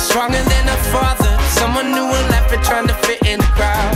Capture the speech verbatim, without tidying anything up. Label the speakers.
Speaker 1: Stronger than a father, someone new and laughing, trying to fit in the crowd.